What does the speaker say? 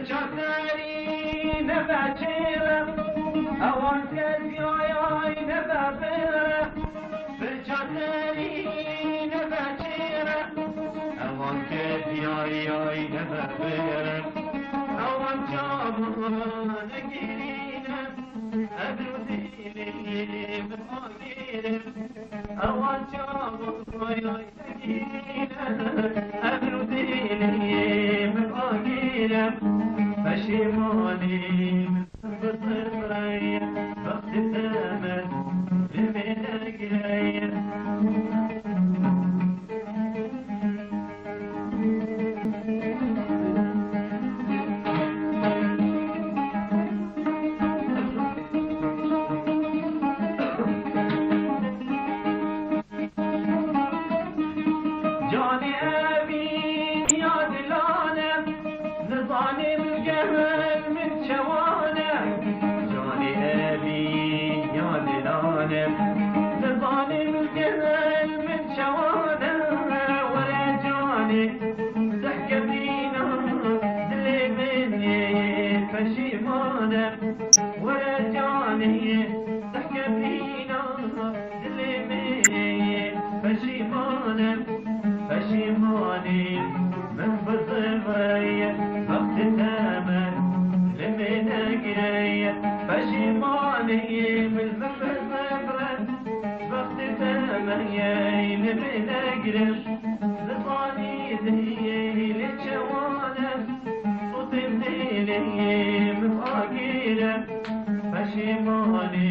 بچه‌تری نبچه‌رم اوان کسی آی نببرم بچه‌تری نبچه‌رم اوان کسی آی نببرم اوان چامان گیرینم ابرو دیلیم آگیرم اوان چامان گیرینم ابرو دیلیم آگیرم پشیمانیم بصفریم وقت تمن بمنگریم جانی ابی یادلانم نظانم الجهل من شوانم جانی ابی یادلانم نظانم الجهل من شوانم ولا جاني ضحك بينا دلي مني پشیمانم ولا جاني ضحك بينا دلي مني پشیمانم پشیمانی من بصفري وقت تمن لمن اجري پشیمانی من بصفري وقت تمن لمن اجري لصاني ذي للجوانب صوت بديلي من اجري پشیمانی